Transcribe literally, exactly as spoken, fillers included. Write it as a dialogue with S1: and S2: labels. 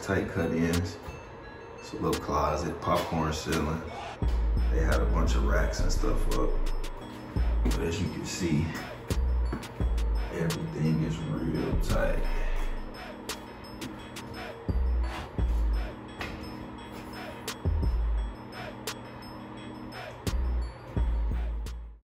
S1: tight cut-ins. It's a little closet, popcorn ceiling. They had a bunch of racks and stuff up. But as you can see, everything is real tight.